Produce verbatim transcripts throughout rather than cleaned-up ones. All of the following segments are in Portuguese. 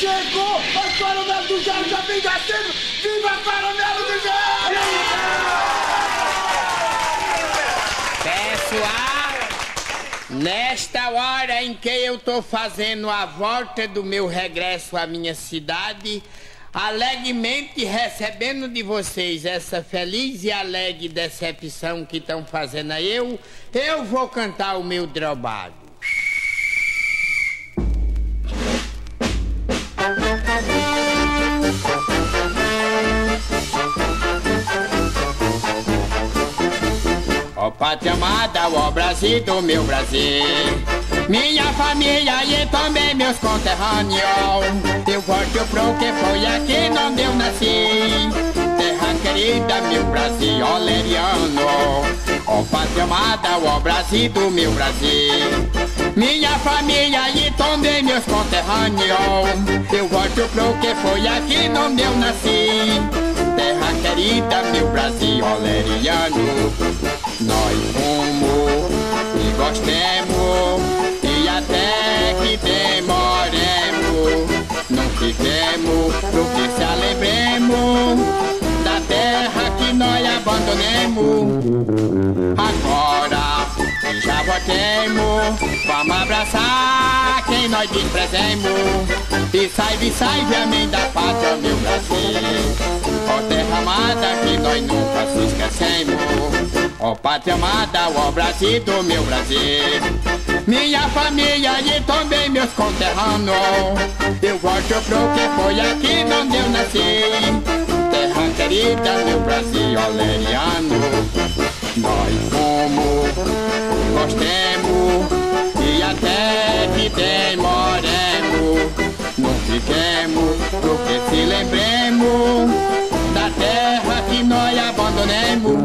Chegou os Coronelos do Gelo, já vem descendo. Viva Coronelo do Gelo! Pessoal, nesta hora em que eu tô fazendo a volta do meu regresso à minha cidade, alegremente recebendo de vocês essa feliz e alegre decepção que estão fazendo a eu, eu vou cantar o meu drobado. Ó pátria amada, ó Brasil do meu Brasil, minha família e também meus conterrâneos, eu volto pro que foi aqui onde eu nasci, terra querida, meu Brasil oleriano. Ó pátria amada, ó Brasil do meu Brasil, minha família e também meus conterrâneos, eu volto pro que foi aqui onde eu nasci, terra querida, meu Brasil oleriano. Nós fomos e gostemos e até que demoremos, não fiquemos do que se alegremos da terra que nós abandonemos. Agora que já voltemos, vamos abraçar quem nós desprezemos e salve, salve, amém da pátria, meu Brasil. Ó terra amada que nós nunca se esquecemos, ó pátria amada, ó Brasil do meu Brasil, minha família e também meus conterrâneos, eu volto pro que foi aqui onde eu nasci, terra querida, meu Brasil oleriano. Nós fomos, gostemos e até que demoremos, não fiquemos do que se lembremos da terra que nós abandonemos.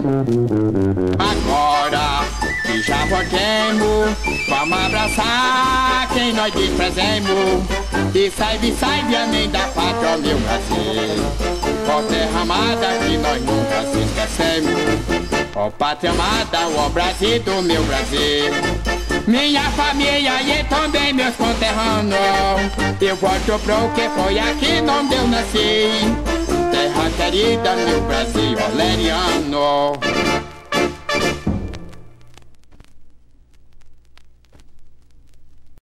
Agora que já voltemos, vamos abraçar quem nós desprezemos e salve, salve, amém da pátria, meu Brasil. Ó terra amada que nós nunca se esquecemos, ó pátria amada, ó Brasil do meu Brasil, minha família e também meus conterrâneos, eu volto pro que foi aqui onde eu nasci, terra querida, meu Brasil oleriano.